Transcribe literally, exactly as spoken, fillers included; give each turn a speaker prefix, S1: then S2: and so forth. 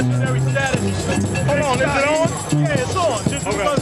S1: legendary status.
S2: Hold on, is it on?
S1: Yeah, it's on. Just
S2: Okay.
S1: because